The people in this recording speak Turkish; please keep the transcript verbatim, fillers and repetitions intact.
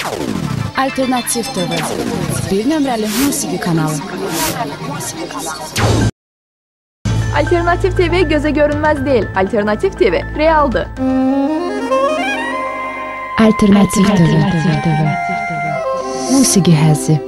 Alternativ T V, bir nömrəli musiqi kanalı. Alternativ T V göze görünmez değil. Alternativ T V realdır. Alternativ T V, musiqi həzzi.